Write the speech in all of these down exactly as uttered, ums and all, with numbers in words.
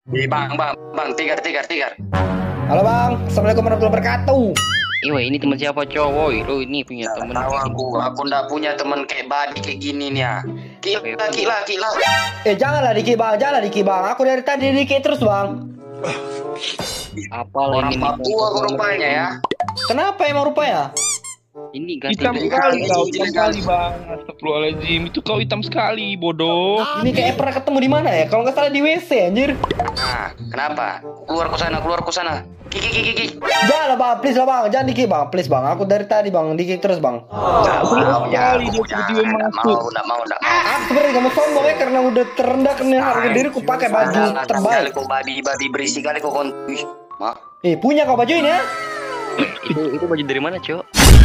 Ih, bang, bang, bang, tigar, tigar, tigar. Halo bang, assalamualaikum warahmatullahi wabarakatuh. Iwa ini teman siapa cowok? Lo ini punya Ya, temen tahu kayak aku, gini. aku ndak punya temen kayak Badi kayak gini nih ya. Gila, gila, gila. Eh janganlah Diki bang, janganlah Diki bang. Aku dari tadi Diki terus bang. Apalah Orang ini Papua kok rupanya ya. Kenapa emang rupanya? Ini ganti Hitam baju. sekali kau, Jijik hitam sekali. sekali bang. Astagfirullahaladzim, itu kau hitam sekali, bodoh. Ini kayaknya pernah ketemu di mana ya? Kalau nggak salah di W C anjir. Nah, kenapa? Keluar ke sana, keluar ke sana. Kiki, kiki, kiki. Janganlah bang, please lah bang, jangan Diki bang, please bang. Aku dari tadi bang, Diki terus bang. Nggak mau ya, sekali dia aku tiba-tiba jangan. Nggak masuk. mau, nggak mau, nggak mau. Aku sebenarnya kamu sombong ya karena udah terendah karena harga diriku pakai baju Kali terbaik. kau babi, babi berisi kali kau kon. Wih, maaf. Eh punya kau baju ini ya? Itu itu baju dari mana, Cok?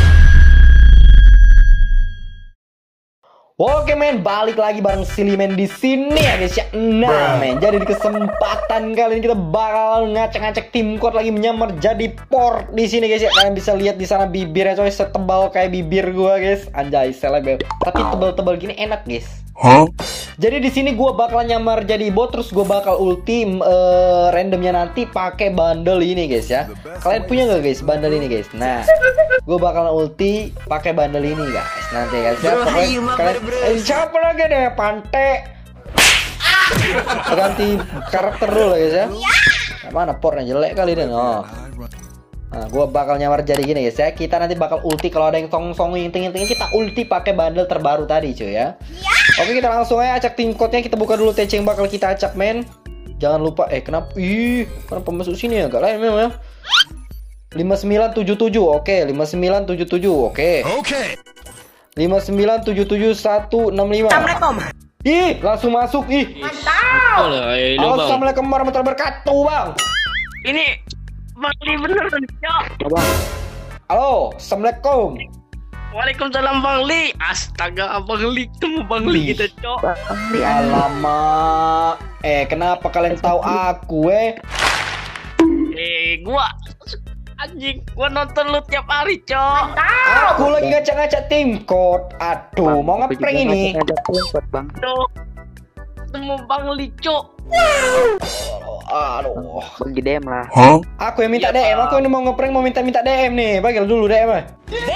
Oke men, balik lagi bareng Silimen di sini ya guys ya. Nah men, jadi di kesempatan kali ini kita bakal ngacak-ngacak tim code lagi menyamar jadi port di sini guys ya. Kalian bisa lihat di sana bibirnya coy setebal kayak bibir gua guys. Anjay, seleb. Tapi tebal-tebal gini enak guys. Hah? Jadi di sini gua bakal nyamar jadi bot, terus gua bakal ulti eh, randomnya nanti pakai bundle ini guys ya. Kalian punya nggak guys bundle ini guys? Nah, gua bakal ulti pakai bundle ini guys. Nanti guys ya. Pokoknya kalian eh, siapa lagi deh Pante. Ganti karakter dulu guys ya. Nah, mana portnya jelek kali deh. Oh. Nah, gua bakal nyamar jadi gini guys ya. Kita nanti bakal ulti kalau ada yang song-song inting-inting kita ulti pakai bundle terbaru tadi cuy ya. Oke, kita langsung aja acak tim code-nya. Kita buka dulu T C yang bakal kita acak men. Jangan lupa eh kenapa ih, kenapa masuk sini ya? Gak lain memang ya. lima sembilan tujuh tujuh. Oke, lima sembilan tujuh tujuh. Oke. Oke. lima sembilan tujuh tujuh satu enam lima. Assalamualaikum. Ih, langsung masuk. Ih. Apalah, eh, lo bang. Assalamualaikum warahmatullahi wabarakatuh, Bang. Ini Bang Li bener kan, Cok? Halo, Assalamualaikum. Waalaikumsalam Bang Li. Astaga, Bang Li ketemu Bang Li kita, Cok. Alamak. Eh, kenapa kalian tahu aku eh? Eh, gua anjing, gua nonton lu tiap hari, Cok. Aku lagi ngacak-ngacak tim code. Aduh, mau ngeprank ini. Tuh. Ketemu Bang Li, Cok. Aduh. Bagi D M lah. Hah? Aku yang minta D Iya, M, aku ini mau ngeprank mau minta-minta D M nih. Bagi dulu D M ah.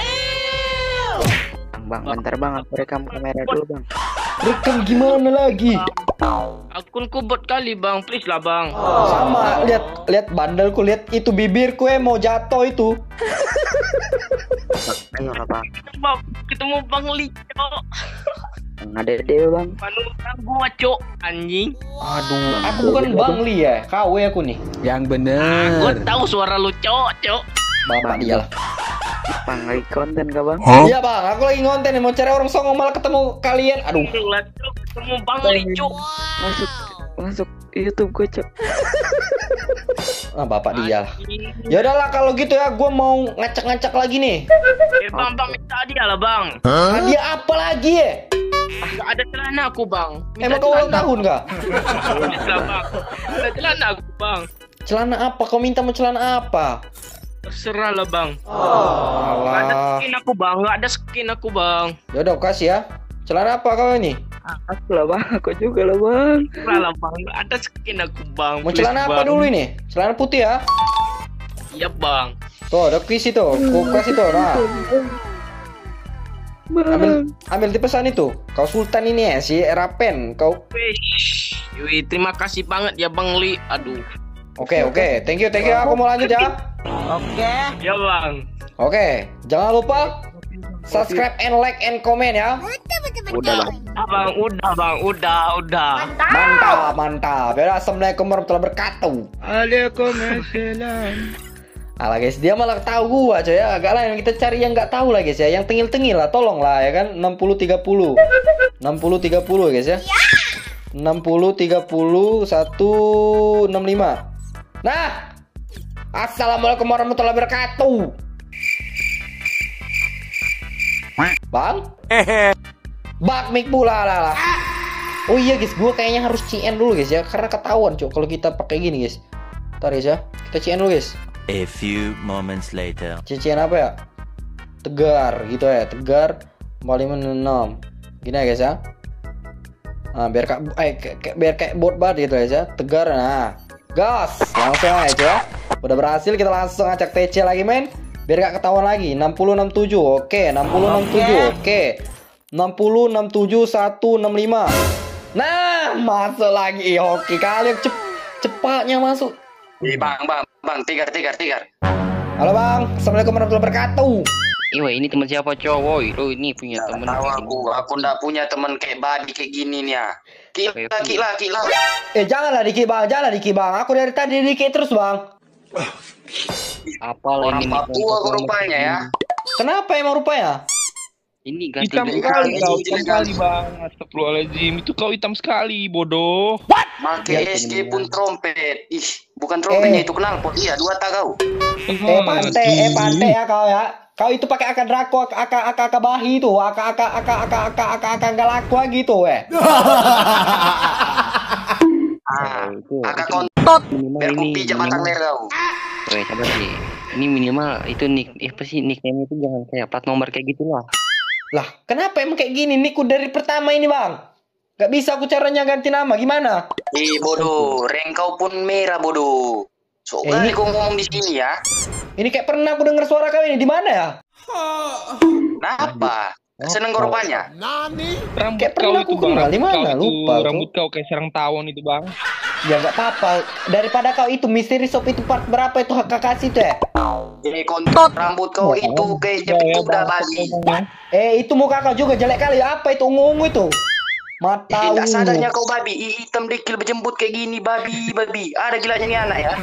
Bang, bentar bang, aku rekam kamera dulu bang. Rekam gimana lagi? Akunku bot kali, Bang. Please lah, Bang. Sama, lihat lihat bandelku, lihat itu bibirku eh mau jatuh itu. Ayo lah bang. Ketemu, ketemu Bang Li, Cok. Ada D bang. Panutan gua, Cok. Anjing. Aduh, aku bukan Bang Li ya. K W aku nih. Yang Ah, bener. gua tahu suara lu, Cok, Cok. Bapak dia lah. Bang, lagi konten kah bang? Hah? Iya bang, aku lagi ngonten nih, mau cari orang songong malah ketemu kalian. Aduh. Lah, Cok, ketemu Bang Li, Cok. Masuk, masuk YouTube gue cok. Ah bapak dia lah. Ya udahlah kalau gitu ya, gue mau ngacak-ngacak lagi nih. Eh, Bang, Bang, minta hadiah lah, Bang. Hadiah apa lagi ya? Gak ada celana aku, Bang. Emang kau ulang tahun kah? Please lah, Bang. Ada celana aku, Bang. Celana apa? Kau minta mau celana apa? Terserah lah, Bang. Gak ada Alah. skin aku, Bang. Gak ada skin aku, Bang. Ya udah kasih ya. Celana apa kau ini? Aku lah bang, aku juga lah bang. Terserah lah, Bang. Gak ada skin aku, Bang. Mau Please, celana apa Bang. dulu ini? Celana putih ya? Iya, Bang. Tuh, ada kuis itu. Kau kasih tuh. Nah, ambil ambil di pesan itu. Kau Sultan ini ya, si Rapen. Kau. Wish. Wih, terima kasih banget ya, Bang Li. Aduh. Oke oke. Thank you thank you. Aku mau lanjut ya. Ya, Bang. Oke. Jangan lupa subscribe and like and comment ya. Udah bang. Udah, Bang. Udah, Bang. Udah, udah. Mantap mantap. Ya udah, assalamualaikum warahmatullahi wabarakatuh. Waalaikumsalam. Alah guys, dia malah tahu gua coy ya. Agak lain kita cari yang nggak tahu lah guys ya. Yang tengil-tengil lah, tolong lah ya kan. enam puluh tiga puluh. enam puluh tiga puluh guys ya. enam puluh tiga puluh satu enam lima. Nah. Assalamualaikum warahmatullahi wabarakatuh. Bang? Bak mic pula lah lah. Oh iya guys, gua kayaknya harus C N dulu guys ya, karena ketahuan cok kalau kita pakai gini guys. Ntar guys ya, kita C N dulu guys. A few moments later. C N apa ya? Tegar gitu ya, tegar empat lima enam. Gini ya guys ya. Nah, biar kayak eh, kayak- biar kayak bot banget gitu guys ya. Tegar nah. Gas, langsung aja ya. Udah berhasil, kita langsung acak T C lagi men. Biar gak ketahuan lagi. enam puluh enam puluh tujuh, oke. enam puluh enam puluh tujuh, oke. enam puluh enam puluh tujuh satu enam lima. Nah, masuk lagi. Oke, kali cep cepatnya masuk. Eh, bang, bang, bang, tigar, tigar, tigar. Halo bang, assalamualaikum warahmatullahi wabarakatuh. Iwa ini teman siapa cowok? Lo ini punya teman. Tahu aku, aku ndak punya teman kayak babi kayak gini nih ya. Kila, kila, kila. Eh janganlah dikit bang, janganlah dikit bang. Aku dari tadi dikit terus bang. Apa Orang ini? Papua kok rupanya ya. Kenapa emang rupanya? Ini ganti Hitam dulu. sekali Ganti, kau, ganti, hitam ganti. sekali bang. Astagfirullahaladzim, itu kau hitam sekali, bodoh. Make S G pun trompet. Ih, bukan trompetnya Eh. itu knalpot. Iya, dua tak kau. Eh pantai, eh pantai ya kau ya. Kau itu pakai akar drako, akar akar akar bahi itu, akar akar akar akar akar akar akar nggak laku gitu eh. Ah, itu, agak itu kontot. minimal Biar ku ini. pijak batang leher kau. Weh, sabar sih. Ini minimal itu nick, eh, apa sih nickname itu jangan kayak plat nomor kayak gitulah. Lah, kenapa emang kayak gini? Niku dari pertama ini bang. Gak bisa aku caranya ganti nama, gimana? Eh, bodoh. Rank kau pun merah, bodoh. So, Eh, kali ini- kau ngomong di sini ya. Ini kayak pernah aku dengar suara kau ini di mana ya? Kenapa? Seneng kau rupanya. Rambut Kayak kau pernah itu aku bang, kenal, di rambut mana? kau itu, Lupa aku. rambut kau kayak sarang tawon itu bang. Ya nggak apa-apa. Daripada kau itu misteri shop itu part berapa itu hak kasih itu ya? Eh, kontot. Rambut kau itu kayak jepit kuda babi. Eh itu muka kau juga jelek kali. Apa itu ungu-ungu itu? Mata Eh, nggak ungu. sadarnya kau babi. Ih, hitam dekil berjembut kayak gini, babi, babi. Ada gilanya nih anak ya.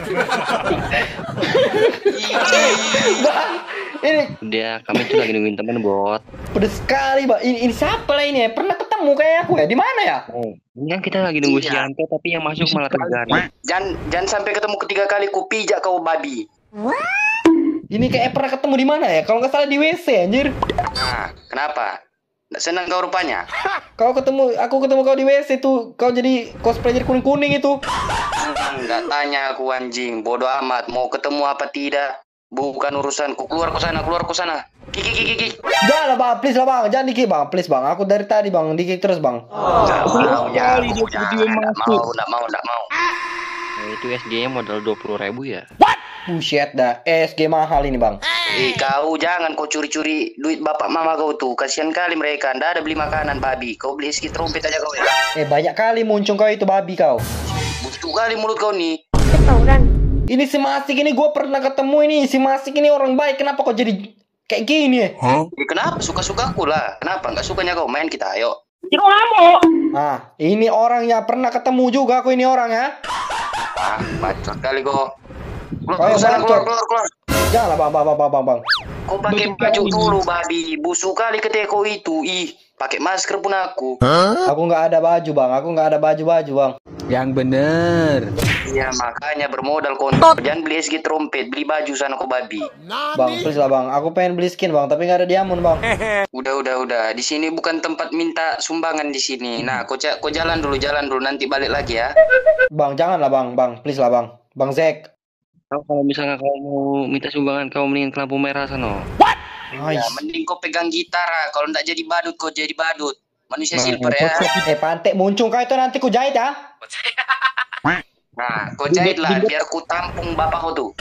Ih, Bang, ini Udah, kami tuh lagi nungguin temen bot. pedes sekali, Bang. Ini, ini siapa lah ini ya? Pernah ketemu kayak aku ya? Di mana ya? Oh, ini kan kita lagi nunggu Iya. si Yanto tapi yang masuk malah Tegar. Jangan, jangan sampai ketemu ketiga kali ku pijak kau babi. Ini kayak pernah ketemu di mana ya? Kalau nggak salah di W C anjir. Nah, kenapa? Nggak senang kau rupanya? Kau ketemu, aku ketemu kau di W C tuh. Kau jadi cosplayer kuning-kuning itu. Hmm, Nggak tanya aku anjing. Bodoh amat. Mau ketemu apa tidak? Bukan urusanku. Keluar ke sana, keluar ke sana. Kiki, kiki, kiki. Jangan lah, Bang. Please lah, Bang. Jangan dikit, Bang. Please, Bang. Aku dari tadi, Bang. Dikit terus, Bang. Nggak mau ya. Kali dia Aku tiba-tiba jangan. Nggak masuk. mau, nggak mau, nggak mau. Nah, itu S G-nya modal dua puluh ribu ya. Buset dah. S G mahal ini, Bang. Eh, kau jangan kau curi-curi duit bapak mama kau tuh. Kasihan kali mereka. Nggak ada beli makanan babi. Kau beli sedikit trompet aja kau ya. Eh, banyak kali muncul kau itu babi kau. Busuk kali mulut kau nih. Ini si Masik ini gue pernah ketemu ini. Si Masik ini orang baik. Kenapa kok jadi kayak gini ya? Eh, kenapa? Suka-suka aku lah. Kenapa? Nggak sukanya kau main kita? Ayo. Ah, ini orangnya pernah ketemu juga aku ini orang ya. Ah, bacot kali kau. Keluar, Kau yang keluar, sana, keluar, bacot. keluar, keluar. Janganlah bang, bang, bang, bang, bang. Kau pakai Busuk baju kali. dulu, babi. Busuk kali ketika kau itu. Ih, pakai masker pun aku. Aku nggak ada baju bang, aku nggak ada baju-baju bang. Yang bener. Iya, makanya bermodal kontot. Jangan beli S G trompet, beli baju sana kau babi. Bang, please lah bang. Aku pengen beli skin bang, tapi nggak ada diamond bang. Udah, udah, udah. Di sini bukan tempat minta sumbangan di sini. Nah, kau, ca- kau jalan dulu, jalan dulu. Nanti balik lagi ya. Bang, janganlah bang, bang, please lah bang. Bang Zek. Kau kalau misalnya kau mau minta sumbangan kau mending ke lampu merah sana. Ya, Nice. mending kau pegang gitar. ah. Kalau nggak jadi badut, kau jadi badut. Manusia Nah, silver ya. Eh pantek muncul kau itu nanti ku jahit ya. Nah, kau jahit lah. Biar ku tampung bapak kau tuh.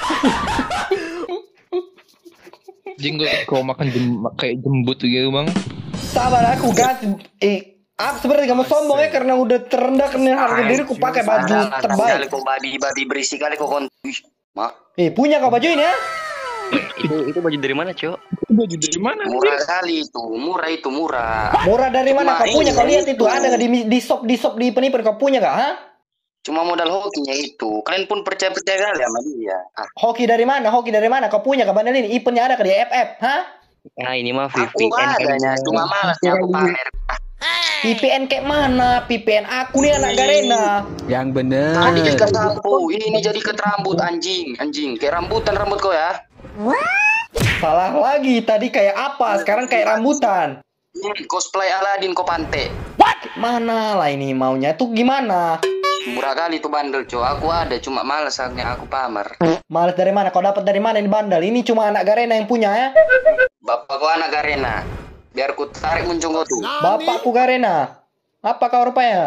Jenggot kau makan jem, kayak jembut gitu bang. Sabar aku ganti. Eh, aku sebenarnya gak mau sombong ya karena udah terendah karena harga diriku pakai baju Ah, kali terbaik. kau babi, babi berisik kali kau kon. Ih, mah. Eh, punya kau baju ini ya? Itu itu baju dari mana, Cok? Itu baju dari mana? Murah kali itu, murah itu murah. Murah dari mana kau Cuma punya? Kau ini lihat itu itu. ada nggak di di shop di shop di penipen kau punya gak? Hah? Cuma modal hokinya itu. Kalian pun percaya-percaya kali sama dia. Ah, Hoki dari mana? Hoki dari mana? Kau punya kau bandel ini? Ipennya ada ke di F F? Hah? Nah, ini mah V aku P N adanya, cuma malasnya aku pamer. Ah, V P N kayak mana? V P N aku nih anak Garena. Yang bener. tadi ikat sampo, ini ini jadi ikat rambut anjing, anjing. Kayak rambutan rambut kau ya. Salah lagi. Tadi kayak apa? Sekarang kayak rambutan. Hmm, cosplay Aladin kau pante. Mana lah ini maunya? Tuh gimana? Murah kali tuh bandel, cow. Aku ada, cuma malas akhirnya aku pamer. Males dari mana? Kau dapat dari mana ini bandel? Ini cuma anak Garena yang punya ya? Bapak kau anak Garena. Biar ku tarik muncung kau tuh. Bapakku Garena. Apa kau rupanya?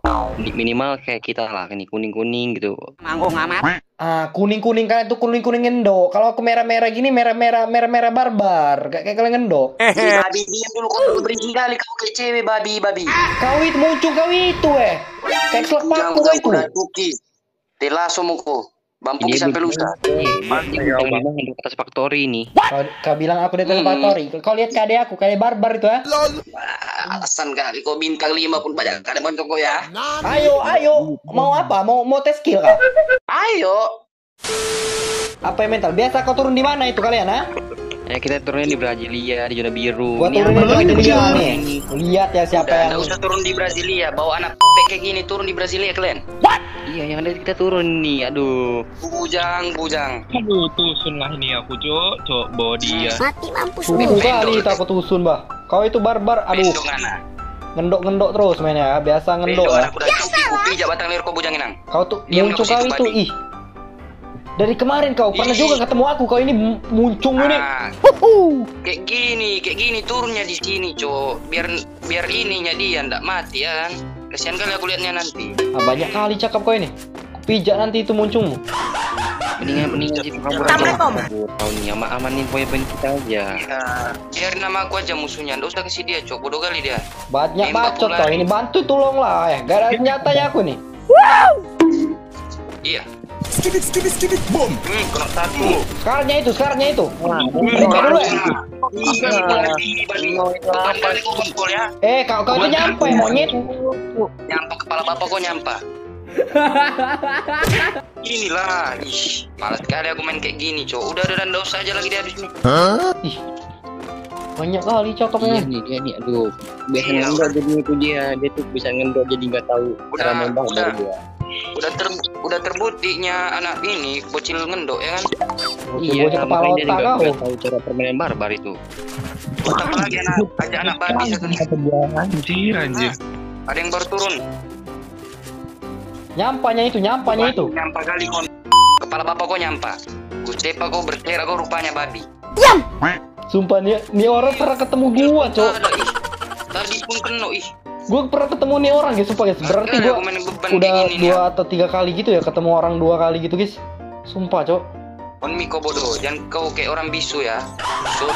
Minimal kayak kita lah, ini kuning-kuning gitu. Ah, kuning-kuning kan itu kuning-kuning ngendok. Kalau aku merah-merah gini merah-merah merah-merah barbar. Gak kayak kalian ngendok. Ih, babi diam dulu kau berisik kali kau kayak cewek babi babi. Kau itu muncul kau itu eh. Kayak selak Jangan paku kau itu. udah tuki. Telaso muko. Bampu bisa pelusa. Dia memang di atas factory ini. Kau, kau bilang aku di televisi. Kau lihat kade aku, kade barbar itu ya. Alasan kali kau bintang lima pun banyak kali bantu kau ya. Ayo, ayo. Mau apa? Mau mau tes skill kau? Ayo. Apa yang mental? Biasa kau turun di mana itu kalian ah? Ya kita turunnya di Brasilia, di zona biru. Gua Ini turun di apa? Brasilia nih. Lihat ya siapa Udah, yang nggak usah turun di Brasilia. Bawa anak kayak gini turun di Brasilia kalian. Iya, yang ada kita turun nih. Aduh. Bujang, bujang. Aduh, tusun lah ini aku, Cok. Cok, bawa dia. suku kali itu aku tusun, bah. Kau itu barbar. Aduh, Bendong anak. ngendok-ngendok terus mainnya. Biasa ngendok Bendong ya. anak udah cuti. Ku pijak batang leher kau bujang inang. Kau tuh Diam muncul kau kali situ, itu, babi. ih. Dari kemarin kau pernah Ih. juga ketemu aku. Kau ini m- muncung ini. Ah, kayak gini, kayak gini turunnya di sini, Cok. Biar biar ininya dia ndak mati ya kan. Kasihan kali aku lihatnya nanti. Ah, banyak kali cakap kau ini. Pijak nanti itu muncungmu. Mendingan mendingan sih kabur aja. Kabur. Tahu nih, ama amanin poin-poin kita aja. Ya, biarin nama aku aja musuhnya. Ndak usah kasih dia, Cok. Bodoh kali dia. Banyak Nembak bacot pula kau nih. ini. Bantu tolonglah eh. Gak ada senjatanya aku nih. Iya. Hmm, kena satu. Sekarangnya itu, sekarangnya itu. Hmm, Mereka dulu ya. Iya, babi, babi. Bukan kali kau konkol ya. Eh, kau kau itu nyampe monyet. Nyampa kepala bapak kau nyampa. Inilah, ih, malas sekali aku main kayak gini, Cok. Udah, udah, ndak usah aja lagi dia habis nih. Ih. Banyak kali Iya cakapnya. nih dia nih, aduh. Biasa Iya. ngendok jadi itu dia, dia tuh bisa ngendok jadi nggak tahu cara Udah, main barbar udah. dia. Udah ter udah terbuktinya anak ini bocil ngendok ya kan. Iya, bocah kepala makanya dia otak nggak kau. nggak tahu cara permainan barbar itu. Apa lagi anak aja anak babi satu nih. Anjir, anjir. Ada yang baru turun. Nyampanya itu, nyampanya itu. Nyampa kali kon. Kepala bapak kau nyampa. Gustepa kau berserak kau rupanya babi. Sumpah nih, nih orang pernah ketemu gua, Cok. Ada, ih. Tadi pun kena ih. Gua pernah ketemu nih orang guys, sumpah guys. Berarti Makanya gua aku main beban udah kayak gini, dua atau tiga kali gitu ya ketemu orang dua kali gitu guys. Sumpah, Cok. On mi kau bodoh, jangan kau kayak orang bisu ya. Bisu.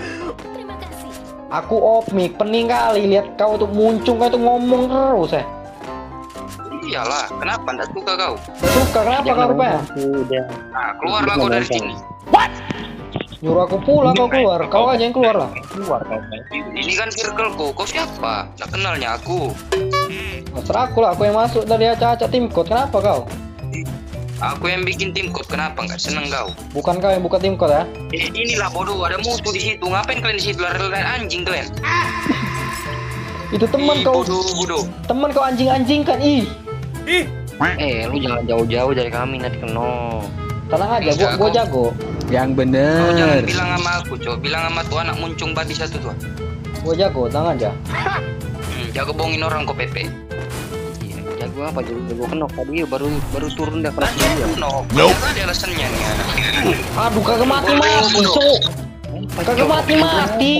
Aku off mic, pening kali lihat kau tuh muncul kau tuh ngomong terus ya. Iyalah, kenapa ndak suka kau? Gak suka kenapa kau rupanya? Udah. Nah, keluarlah kau dari sini. Nyuruh aku pulang kau keluar, kau aja yang keluar lah. Keluar kau kan. Ini kan circleku, kau siapa? Nggak kenalnya aku. Terserah aku lah, aku yang masuk tadi acak-acak tim code. Kenapa kau? Aku yang bikin tim code, kenapa nggak seneng kau? Bukan kau yang buka tim code ya? Eh, inilah bodoh, ada musuh di situ. Ngapain kalian di situ? Lari-lari anjing kalian. Itu teman Ih, kau, bodoh, bodoh. teman kau anjing-anjing kan ih. Eh, lu jangan jauh-jauh dari kami nanti keno. Tenang aja, gua, Enggak, gua kau- jago. Yang Kau jangan bener. bilang sama aku, coba bilang sama tuh anak muncung babi satu tuh. Gua jago, tenang aja. Hmm, jago bohongin orang kok Pepe. Iya, jago apa jago jago kenok tadi baru baru turun dah kelas dua. No, nope. Ada alasannya nih. Aduh, kagak mati-mati, Cok. Kagak mati-mati.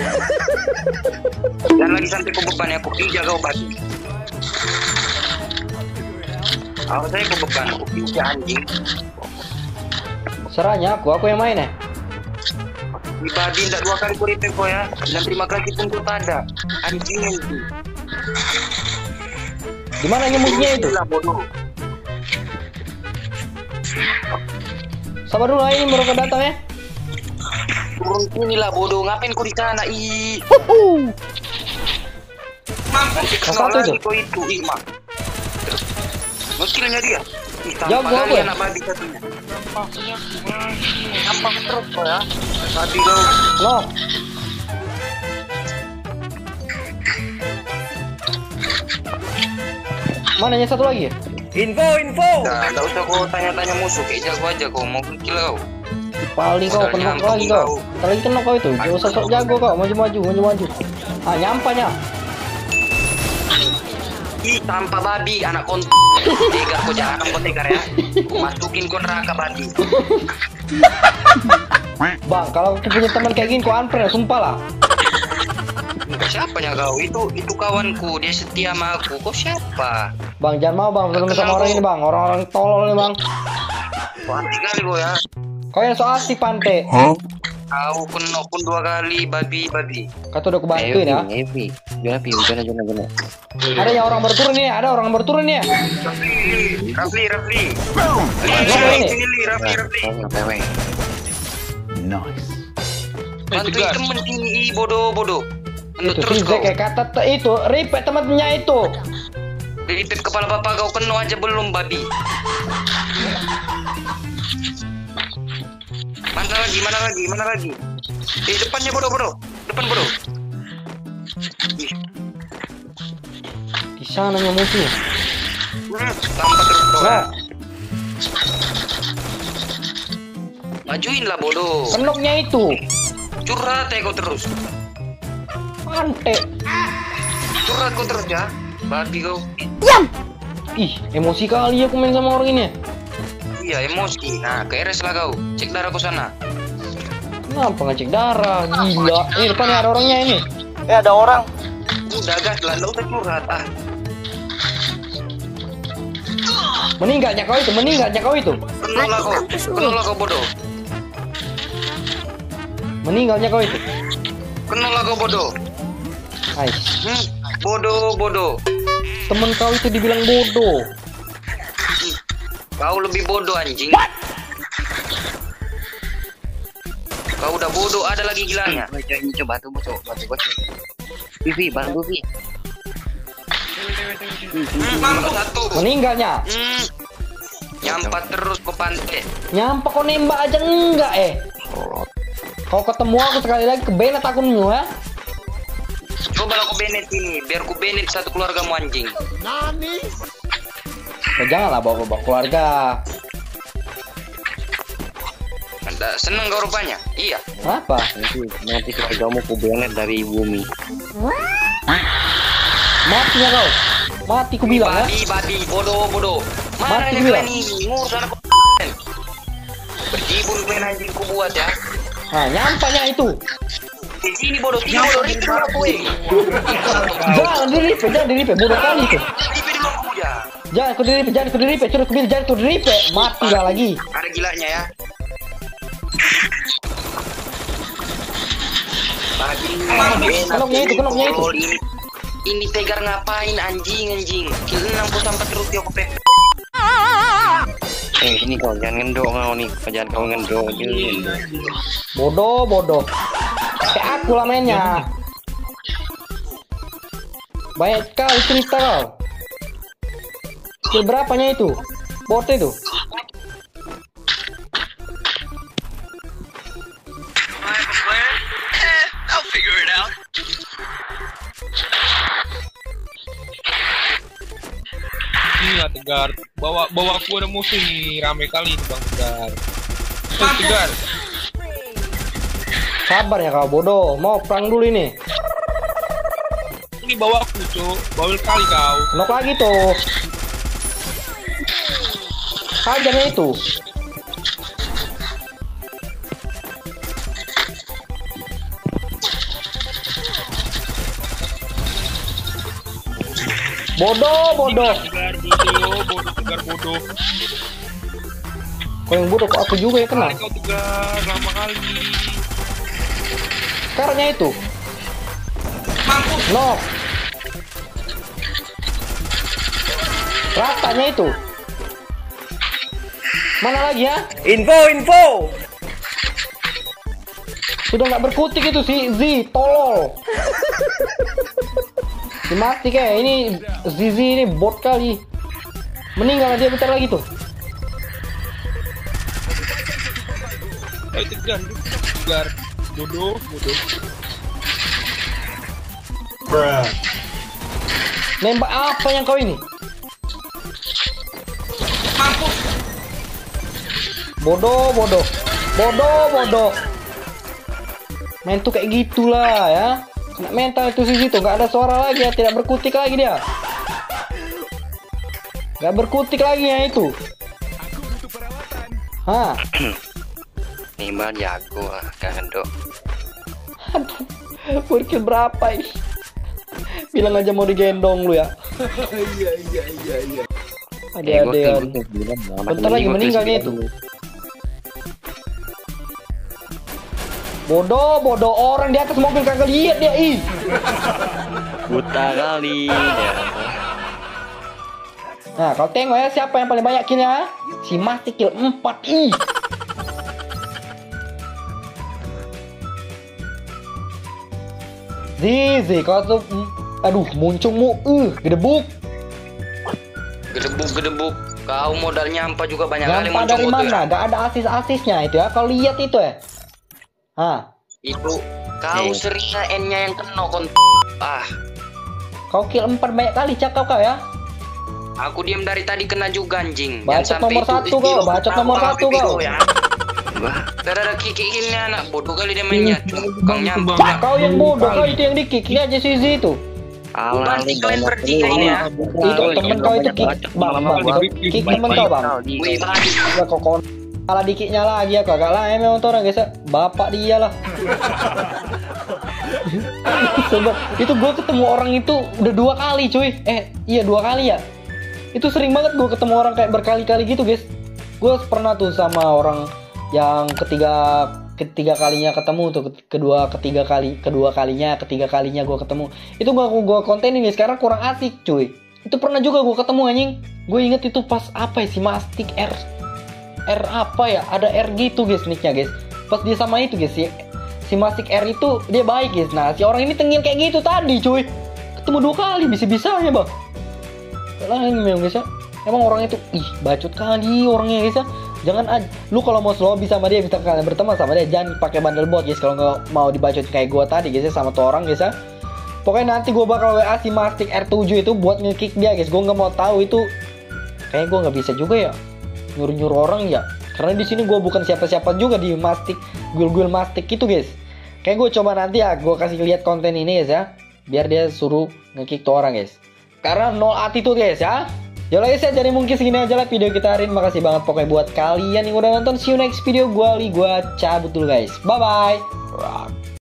Dan lagi sampai ke beban aku pijak kau babi. Aku saya ke beban aku pijak anjing. Serahnya aku, aku yang main ya. Di babi ndak dua kali ku repair kau ya. Dan terima kasih pun kau tak ada. Anjing itu. Di mana musuhnya itu? Itulah bodoh. Sabar dulu, ini baru datang ya. Turun inilah bodoh. Ngapain kau di sana? Ih. Mampu Satu kenal lagi itu. kau itu. Ih, mak. Ngekilnya dia. Ih, Jago tanpa aku kali ya? anak babi satunya. Nampak terus kau ya. Babi kau. Loh, mana yang satu lagi ya? Nah, nggak usah kau tanya-tanya musuh. Kayak jago aja kau. Mau kill kau. Paling kau Udah kena nyampe lagi kau. kau. Ntar lagi kena kau itu. Gak usah sok jago kau, maju-maju, maju-maju. Ah, nyampanya. Ih, tanpa babi, anak konten. Tegar kau jangan kau tegar ya. Ku masukin kau neraka babi. Bang, kalau aku punya teman kayak gini, kau unfriend, sumpah lah. Siapanya kau? Itu itu kawanku. Dia setia sama aku. Kau siapa? Bang, jangan mau bang, ketemu sama orang ini bang, orang-orang tolol nih bang. Mati kali gue ya. Kau yang so asik Pante. Kau kena pun dua kali babi babi. Kata udah kebantuin ya. Heavy. Jangan pi, jangan jangan jangan. Ada yang orang berturun nih, ada orang berturun nih. Rafli, Rafli. Apa ini? Sini, Rafli, Rafli. Nice. Bantuin temen ini, bodoh, bodoh. Itu Terus si kau. Zek kayak kata te- itu, ripet temannya itu. Ripet kepala bapak kau kena aja belum babi. Mana lagi, mana lagi, mana lagi? Di depannya bodoh, bodoh. Depan bodoh. Ih, Di sananya musuhnya. hmm, tampak terus kau. Nah, Majuin lah bodoh. kenoknya itu. Curhat ya kau terus. Pante. Curhat kau terus ya. Babi kau. Ih, emosi kali aku main sama orang ini. Iya emosi. Nah ke R S lah kau. Cek darah kau sana. Kenapa ngecek darah? Gila. Ini depannya ada orangnya ini. Eh, ada orang. Udah gas lah. Lo udah curhat ah. Meninggalnya kau itu, meninggalnya kau itu. Kenal lah kau. Kenal lah kau bodoh. Meninggalnya kau itu. Kenal lah kau bodoh. Hai, Hmm, bodoh bodoh. temen kau itu dibilang bodoh. Kau lebih bodoh anjing. Kau udah bodoh, ada lagi gilanya. Coba bantu bocok, bantu bocok. Vivi, bantu Vivi. Hmm, tambah satu. Meninggalnya. Hmm. Nyampat terus ke pantai. Nyampe kau nembak aja enggak eh. Kau ketemu aku sekali lagi ke benet akunmu ya. Coba aku benet ini, biar ku benet satu keluargamu anjing. Ya, janganlah bawa-bawa keluarga. Anda seneng kau rupanya? Iya. Kenapa? Nanti nanti keluargamu ku benet dari bumi. Mati ya kau. Mati ku bilang ya. Babi, babi, bodoh, bodoh. Mana Mati ini bilang. kalian ini? Ngurus anak ku. Berjibun main anjing ku buat ya. Nah, nyampanya itu. Di sini bodoh, sini bodoh, itu bodoh kue. Jangan diripe, jangan diripe, bodoh kali itu. Tipe di bawah ya. Jangan kau diripe, jangan kau diripe, curut kubil, jangan kau diripe. Mati lah lagi. Ada gilanya ya. Kenoknya itu, kenoknya itu. Ini, ini tegar ngapain anjing anjing? Kira enam puluh sampai terus ya kope. Eh, sini kau jangan ngendok kau nih, jangan kau ngendok aja. Bodoh, bodoh. Kayak aku lah mainnya. Banyak kali cerita kau. Skill berapanya itu? Bot itu. Iya Tegar, bawa bawa aku ada musuh nih, rame kali nih Bang Tegar. Eh, Tegar, Sabar ya kau bodoh. Mau perang dulu ini. ini bawa aku cuk, bawel kali kau. Kenok lagi tuh. Hajarnya itu. Bodoh, bodoh. Tegar bodoh, bodoh Tegar bodoh. Kau yang bodoh kok aku juga ya kena. Kali kau Tegar, lama kali. Karena itu. Nok. Ratanya itu. Mana lagi ya? Info, info. Sudah nggak berkutik itu si Z, tolol. Dimati kayak ini Zizi ini bot kali. Meninggal dia bentar lagi tuh. Ayo Tegar, Tegar, bodoh, bodoh. Nembak apa yang kau ini? Bodoh, bodoh. Bodoh, bodoh. Main tuh kayak gitulah ya. Kena mental itu sih situ, nggak ada suara lagi ya, tidak berkutik lagi dia. Nggak berkutik lagi ya itu. Hah? Nih mbak jago ah, gak ngendok. Aduh, berkill berapa ini? Bilang aja mau digendong lu ya. Ada-ada. Bentar lagi meninggalnya itu. Bodoh, bodoh orang di atas mobil kagak lihat dia, ih. Buta kali ya. Nah, kau tengok ya siapa yang paling banyak killnya? Si Mati kill empat, ih. Zizi, kau tuh, aduh, muncungmu, uh, gedebuk. Gedebuk gedebuk. Kau modal nyampa juga banyak kali Nyampa muncul dari tuh, mana? ya. Gak ada asis-asisnya itu ya. Kau lihat itu ya. Hah, Itu kau Eh. sering N-nya yang kena kon. Ah, kau kill empat banyak kali cakap kau ya. aku diam dari tadi kena juga anjing. Bacot nomor satu kau, bacot nomor satu kau. Ya. Darah kiki-kikinya anak bodoh kali dia mainnya. Kang nyampa. Bah, kau yang bodoh, kau itu yang di-kick. Lihat aja si Z itu. Alah, Banting kalian bertiga ini ya. Itu temen kau itu kick. Bang, bang, kick temen kau bang. Wih, balik. Ya kok kau malah di-kicknya lagi ya, kagak lah memang tuh orang guys ya. Bapak dia lah. Coba, itu gue ketemu orang itu udah dua kali cuy. Eh, iya dua kali ya. Itu sering banget gue ketemu orang kayak berkali-kali gitu guys. Gue pernah tuh sama orang yang ketiga ketiga kalinya ketemu tuh, kedua ketiga kali kedua kalinya ketiga kalinya gue ketemu. Itu gue gue kontenin nih sekarang kurang asik cuy. Itu pernah juga gue ketemu anjing. Gue inget itu pas apa ya, si Mastic R R apa ya, ada R gitu guys nicknya guys. Pas dia sama itu guys, si si Mastic R itu dia baik guys. Nah si orang ini tengil kayak gitu tadi cuy. Ketemu dua kali bisa-bisanya bang. Lah ini memang guys ya. Emang orang itu ih bacot kali orangnya guys ya. Jangan aja, lu kalau mau lobby sama dia, bisa kalian berteman sama dia, jangan pakai bandel bot guys. Kalau nggak mau dibacot kayak gua tadi guys ya sama tuh orang guys ya. Pokoknya nanti gua bakal W A si Mastic R tujuh itu buat nge-kick dia guys. Gua nggak mau tahu itu. Kayak gua nggak bisa juga ya nyuruh-nyuruh orang ya. Karena di sini gua bukan siapa-siapa juga di Mastic, guil-guil Mastic itu guys. Kayak gua coba nanti ya, gua kasih lihat konten ini guys ya, biar dia suruh nge-kick tuh orang guys. Karena nol attitude guys ya. Ya guys ya, jadi mungkin segini aja lah video kita hari ini. Makasih banget pokoknya buat kalian yang udah nonton. See you next video. Gua Ali, gua cabut dulu guys. Bye bye.